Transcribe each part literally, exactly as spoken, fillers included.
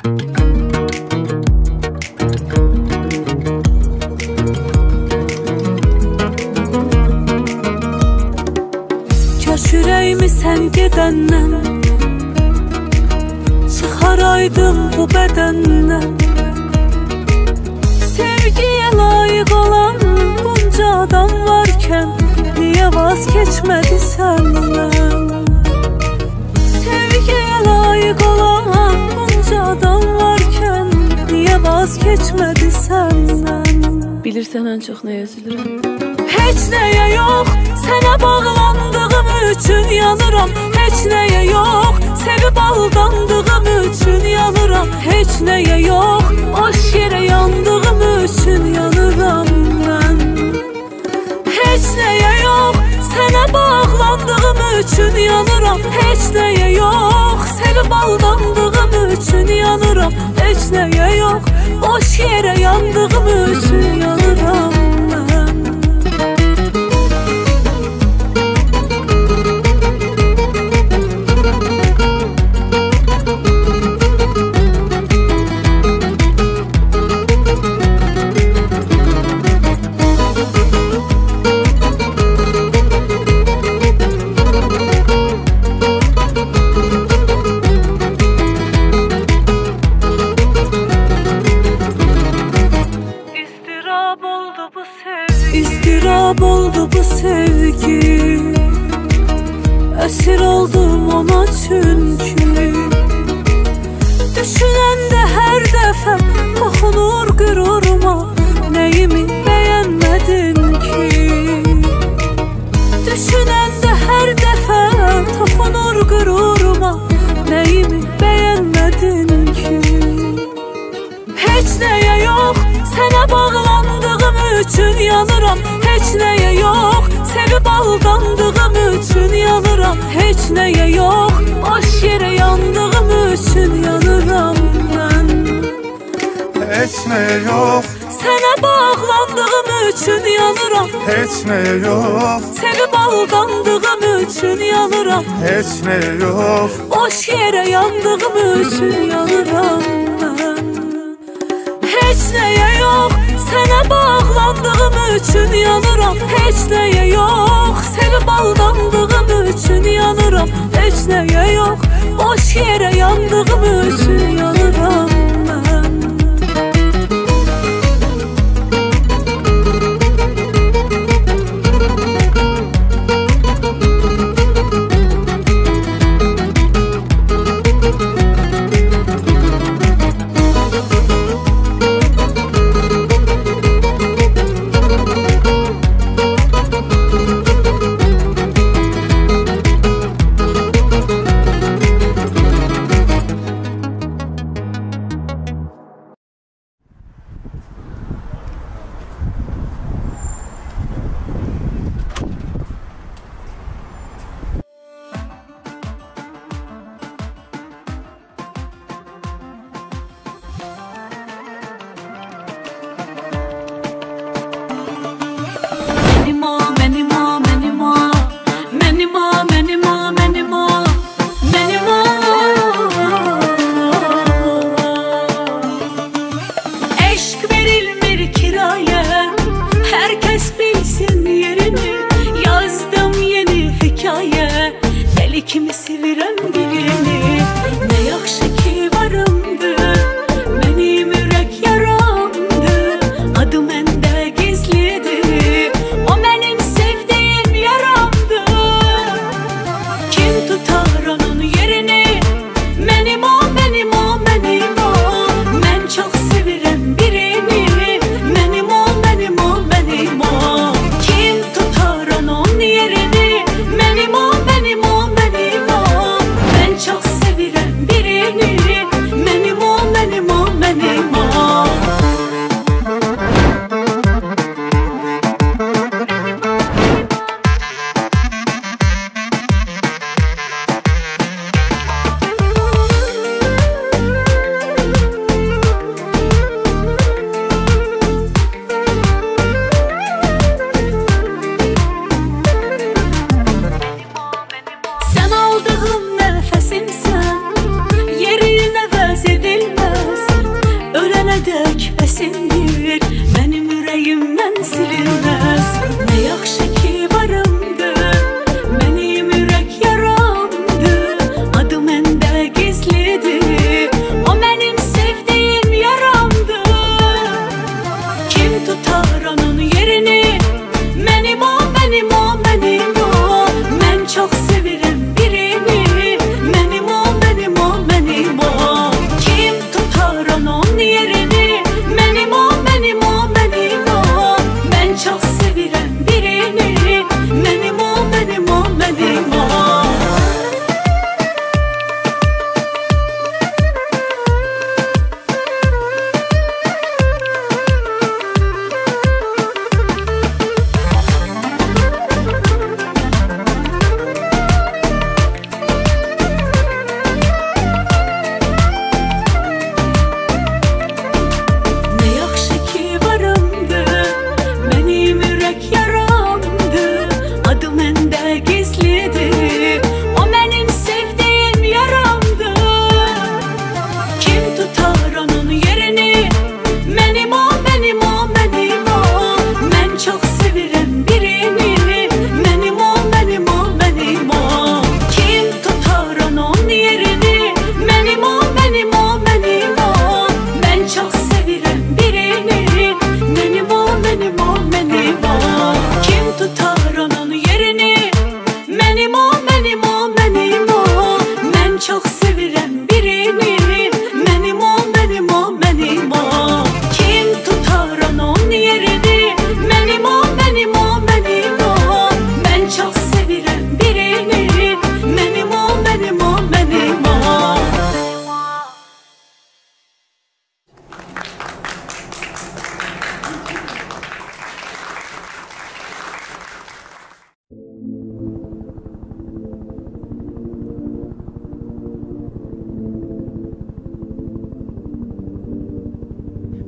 Kaş ürəyimi sən gedəndən çıxaraydım bu bədəndən. Sevgiyə layiq olan bunca adam varkən niyə vaz keçmədi səndən? Sevgiyə layiq olan bunca adam varkən niyə vaz keçmədi səndən? Bilirsən ən çox nəyə üzülürəm? Heç nəyə yox, sənə bağlandığım üçün yanıram. Heç nəyə yox, sevib aldandığım üçün yanıram. Heç nəyə yox, boş yerə yandığım üçün yanıram mən. Heç nəyə yox, sənə bağlandığım üçün yanıram. Heç nəyə yox, sevib aldandığım üçün yanıram. Heç nəyə yox, boş yerə yandığım üçün yanıram mən. İstirab oldu bu sevgi, əsir oldum ona çünki. Düşünəndə hər dəfə toxunur qüruruma, nəyimi bəyənmədin ki? Düşünəndə hər dəfə toxunur qüruruma, nəyimi bəyənmədin ki? Heç nəyə yox, sənə bağlandığım üçün yanıram. Heç nəyə yox, sevib aldandığım üçün yanıram. Heç nəyə yox, boş yerə yandığım üçün yanıram mən. Heç nəyə yox, sənə bağlandığım üçün yanıram. heç nəyə yox, sevib aldandığım üçün yanıram. heç nəyə yox, boş yerə yandığım üçün yanıram mən. Heç nəyə yox, sənə bağlandığım üçün yanıram. Heç nəyə yox, sevib aldandığım üçün yanıram. Heç nəyə yox, boş yerə yandığım üçün yanıram mən.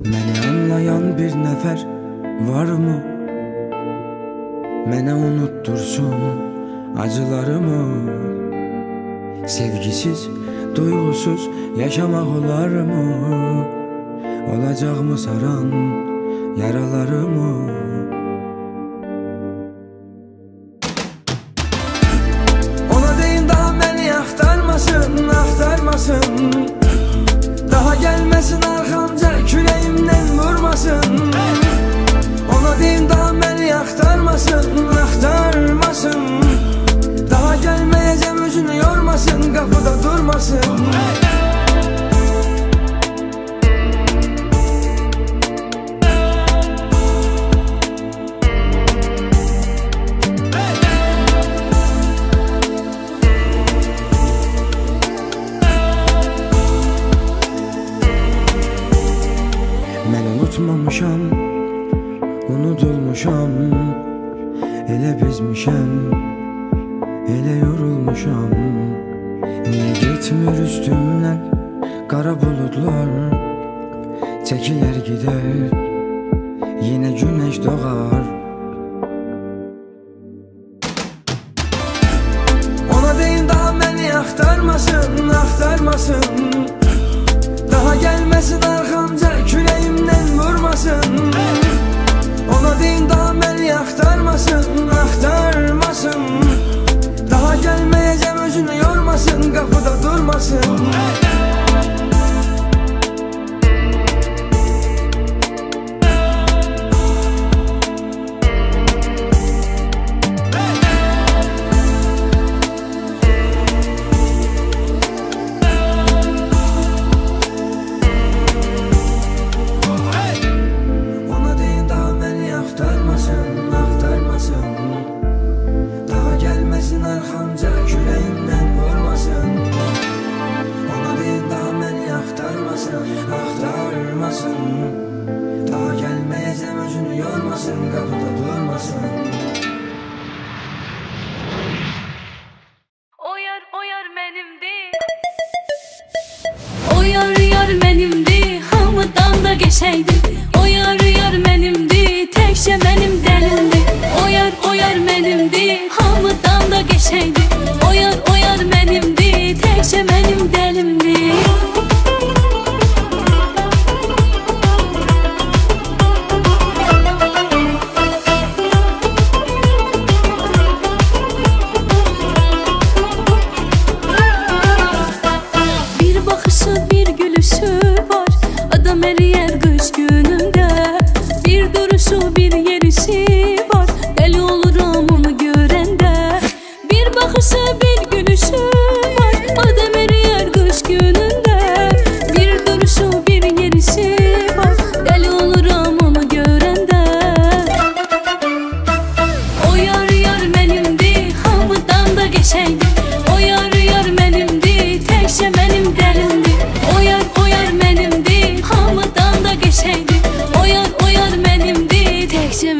Məni anlayan bir nəfər varmı? Mənə unuttursun acılarımı. Sevgisiz, duyğusuz yaşamaq olarmı? Olacaqmı saran yaralarımı? Ona deyin daha məni axtarmasın, axtarmasın. Daha gəlməsin arxamca, küləyimdən vurmasın. Ona deyin daha məni axtarmasın, axtarmasın. Daha gəlməyəcəm, özünü yormasın, qapıda durmasın. Mən unutmamışam, unudulmuşam. Elə bezmişəm, elə yorulmuşam. Niyə getmir üstümdən qara buludlar? Çəkilər gedər, yenə günəş doğar. Ona deyin daha məni axtarmasın, axtarmasın. Daha gəlməsin arxamca, küləyimdən vurmasın. Ona deyin daha məni axtarmasın, axtarmasın. Daha gəlməyəcəm, özünü yormasın, qapıda durmasın. Arxamca küləyimdən vurmasın. Ona deyin daha məni axtarmasın, axtarmasın. Daha gəlməyəcəm, özünü yormasın, qapıda durmasın. O yar, o yar mənimdir. O yar, yar mənimdir, hamıdan da qəşəngdir. O yar, yar mənimdir, təkcə mənim dəlimdir. O yar, o yar mənimdir, hamıdan da qəşəngdir. O yar, o yar mənimdir, təkcə mənim dəlimdir. Bir baxışı, bir gülüşü var, adam əriyər qış günündə. Bir duruşu, bir yerişi var, dəli oluram onu görəndə. Bir baxışı, bir gülüşü var, adam əriyər qış günündə. Bir duruşu, bir yerişi var, dəli oluram onu görəndə. O yar, yar mənimdir, hamıdan da qəşəngdir. O yar, yar mənimdir, təkcə mənim dəlimdir. O yar, o yar mənimdir, hamıdan da qəşəngdir. O yar, o yar mənimdir, təkcə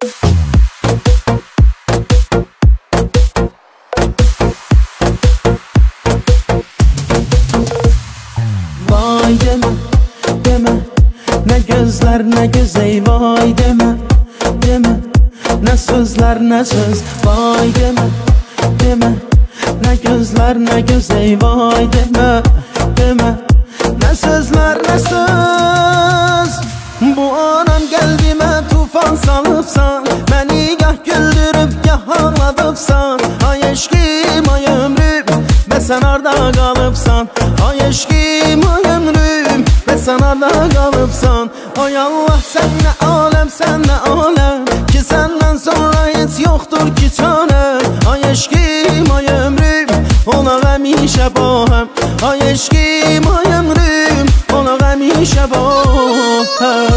Vay deme, deme, ne gözler ne göz ey vay deme, deme, ne sözler ne söz vay deme, deme, ne gözler ne göz ey vay deme, deme, ne sözler ne söz. Bu anam kalbime tufan salıpsan, beni gah güldürüp gah ağladıpsan. Ay eşkim ay ömrüm, ve sen arda kalıpsan. Ay eşkim ay ömrüm, ve sen arda kalıpsan. Ay Allah sen ne alem sen ne alem, ki senden sonra hiç yoktur ki çare. Ay eşkim ay ömrüm, ona hemişe bohem. Ay eşkim ay ömrüm, ona hemişe bohem.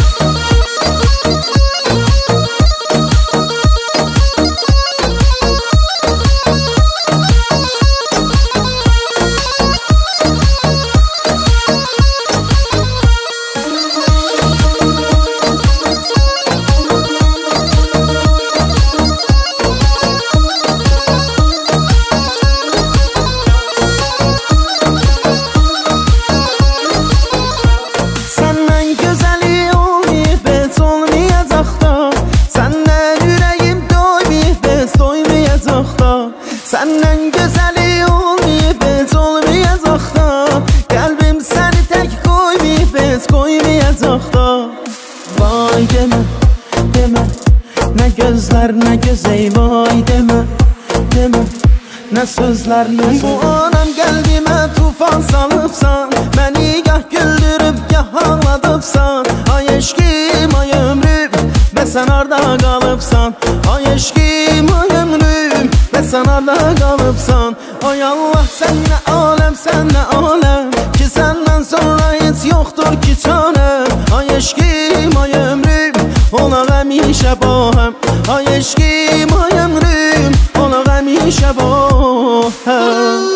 Senden güzeli olmayıp hiç olmayacak da, kalbim seni tek koymayıp hiç koymayacak da. Vay deme, deme, ne gözler ne göz ey vay deme, deme, ne sözler ne söz. Bu anam kalbime tufan salıpsan, beni gah güldürüp gah ağladıpsan. Ay eşkim ay ömrüm, ve sen arda kalıpsan. Ay eşkim ay ömrüm, ve sen arda kalıpsan. Ay Allah sen ne alem sen ne alem, ki senden sonra hiç yoktur ki çare. Ay eşkim ay ömrüm, ona hemişe bohem. Ay eşkim ay ömrüm, ona hemişe bohem.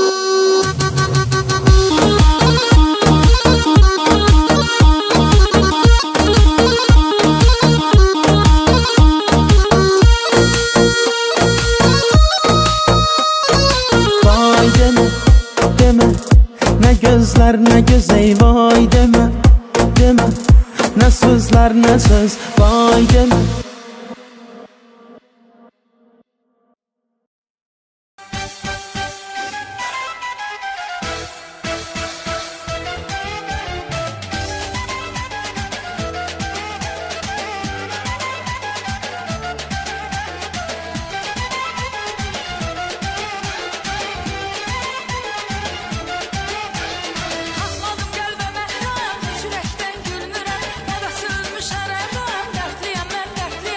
Ne gözler ne göz ey vay deme, deme, ne sözler ne söz vay deme. Ürəkdən gülmürəm, nəvəsi ölmüş ərəbəm, dərdliyəm mən, dərdliyəm.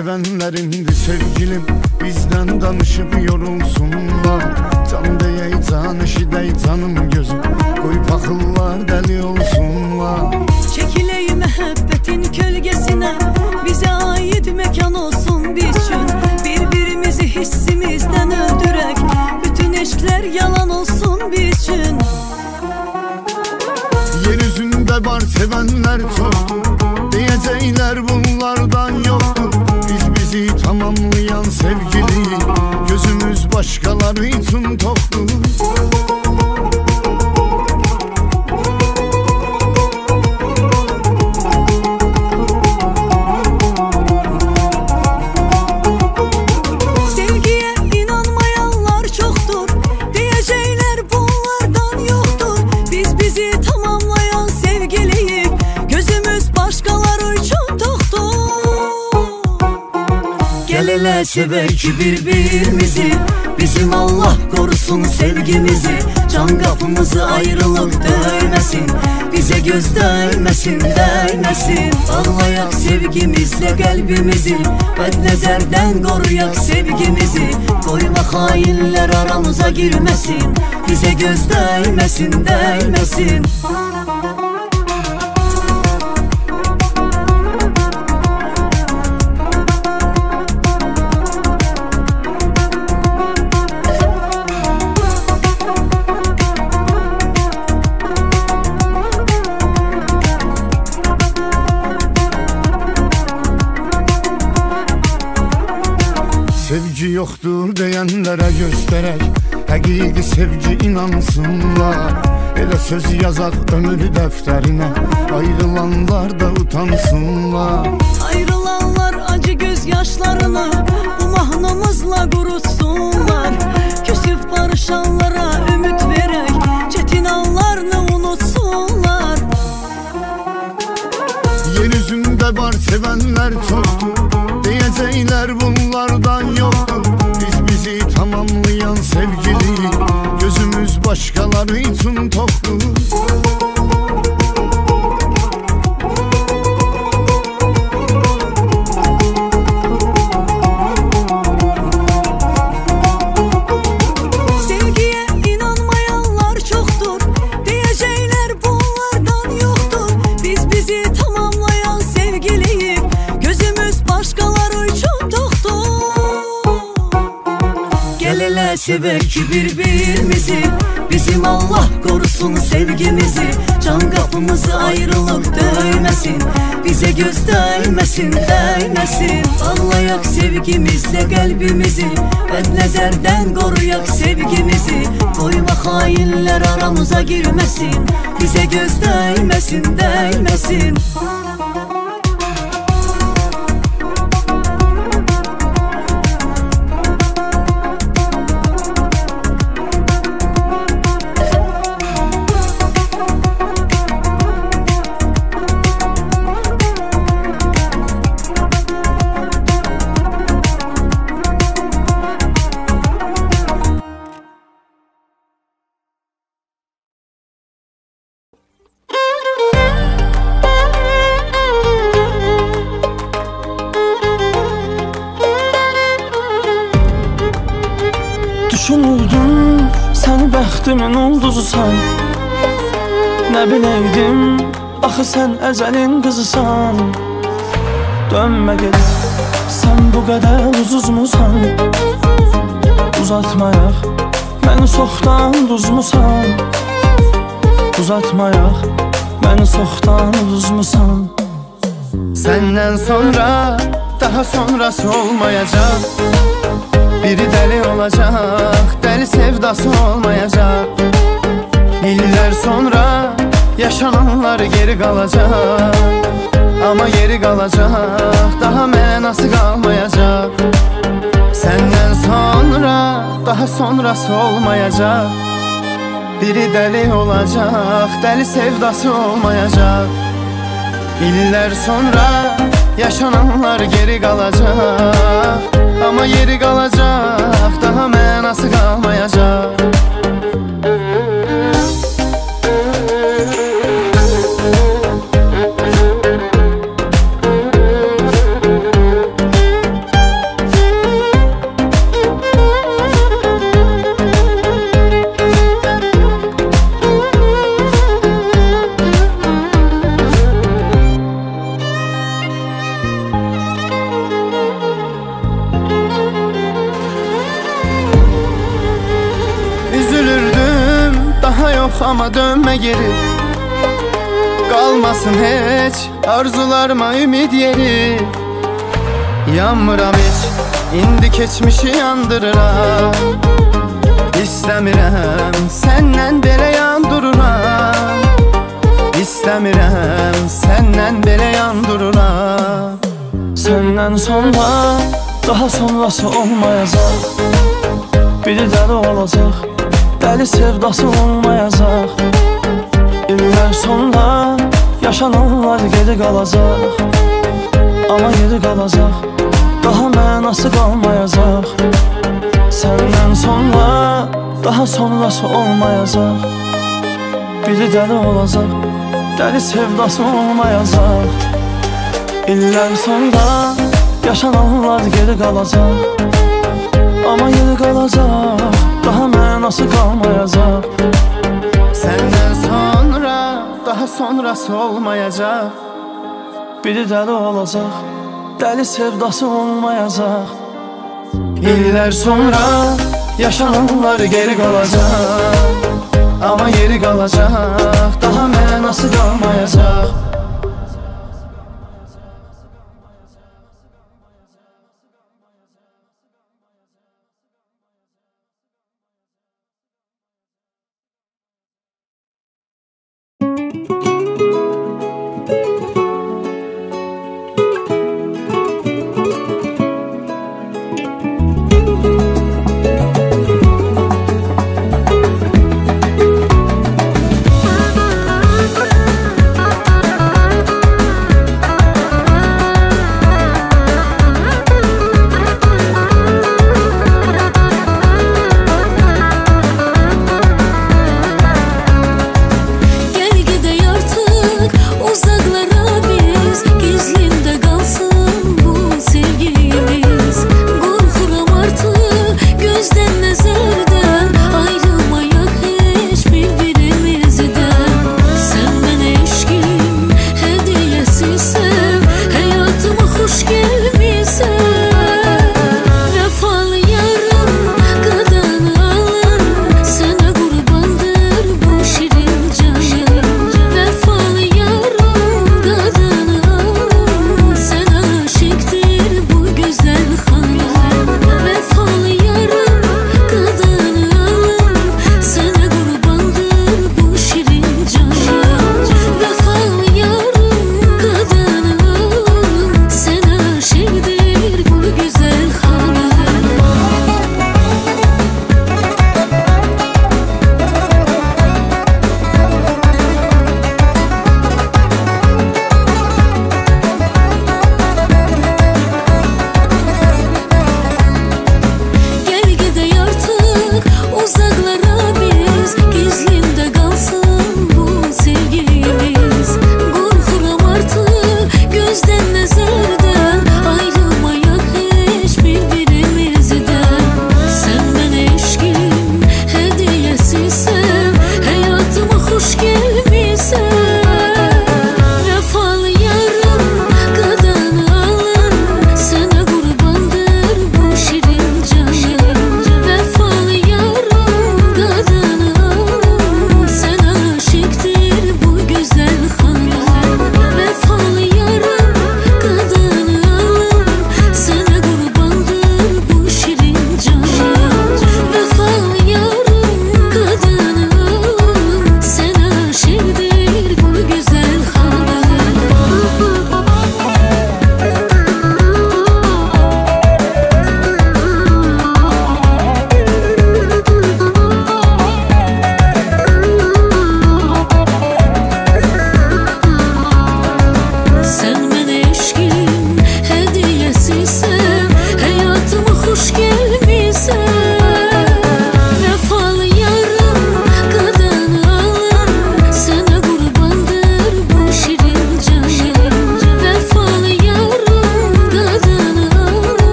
sevenlerindi sevgilim. Bizden danışıp yorulsunlar. Can deyey can, eşidey canım gözüm. Koyup akıllar deli olsunlar. Çekiley məhəbbətin kölgesinə, bize ait mekan olsun bizim. Birbirimizi hissimizden öldürek, bütün eşkler yalan olsun bizim. Yeryüzünde var sevenler çoktur, diyecekler bunlardan yoktur. Biz bizi tamamlayan sevgili, gözümüz başkaları için toktur. Hele sevək ki birbirimizi, bizim Allah korusun sevgimizi. Can kapımızı ayrılık döymesin, bize göz dəyməsin, dəyməsin. Bağlayak sevgimizle kalbimizi, bədnəzərdən koruyak sevgimizi. Koyma hainler aramıza girmesin, bize göz dəyməsin, dəyməsin. Sevgi yoktur diyenlere gösterek, həqiqi sevgi inansınlar. Elə söz yazaq ömür dəftərinə, ayrılanlar da utansınlar. Ayrılanlar acı gözyaşlarını bu mahnımızla qurutsunlar. Küsüb barışanlara ümit verək, çetin anlarını unutsunlar. Yeryüzünde var sevenler çoktur, diyecekler bunlardan yoktur. Biz bizi tamamlayan sevgili, gözümüz başkaları için toktur. Sevgiye inanmayanlar çoktur, diyecekler bunlardan yoktur. Biz bizi tamamlayan sevgiliyiz, gözümüz başkaları için toktur. Gel hele sevek ki birbirimizi, bizim Allah korusun sevgimizi. Can kapımızı ayrılık döymesin, bize göz dəyməsin, dəyməsin. Bağlayak sevgimizle kalbimizi, bədnəzərdən koruyak sevgimizi. Koyma hainler aramıza girmesin, bize göz dəyməsin, dəyməsin. Düşünürdüm sen bəxtimin ulduzusan, nə biləydim axı sən əzəlin qızısan. Dönmə geri, sən bu qədər uzuzmusan. Uzatmayaq, məni soxdan duzmusan. Uzatmayaq, məni soxdan duzmusan. Səndən sonra daha sonrası olmayacaq. Biri deli olacaq, deli sevdası olmayacaq. İllər sonra yaşananlar geri qalacaq. Ama geri qalacaq, daha mənası qalmayacaq. Səndən sonra daha sonrası olmayacaq. Biri deli olacaq, deli sevdası olmayacaq. İllər sonra yaşananlar geri qalacaq. Ama yeri qalacaq, daha mənası qalmayacaq. Amma dönme geri, kalmasın heç arzularıma ümid yeri. Yanmıram heç, indi keçmişi yandırıram. İstəmirəm, səndən belə yandururam. İstəmirəm, səndən belə yandururam. Səndən sonra daha sonrası olmayacaq. Biri dəli olacaq, dəli sevdası olmayacaq. İllər sonra yaşananlar geri qalacaq. Amma geri qalacaq, daha mənası qalmayacaq. Səndən sonra daha sonrası olmayacaq. Biri dəli olacaq, dəli sevdası olmayacaq. İllər sonra yaşananlar geri qalacaq. Amma geri qalacaq, daha mənası qalmayacaq. Səndən sonra daha sonrası olmayacaq. Biri dəli olacaq, dəli sevdası olmayacaq. İllər sonra yaşananlar geri qalacaq. Amma geri qalacaq, daha mənası qalmayacaq.